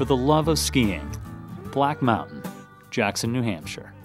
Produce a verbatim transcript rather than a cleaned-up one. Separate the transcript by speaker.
Speaker 1: for the love of skiing. Black Mountain, Jackson, New Hampshire.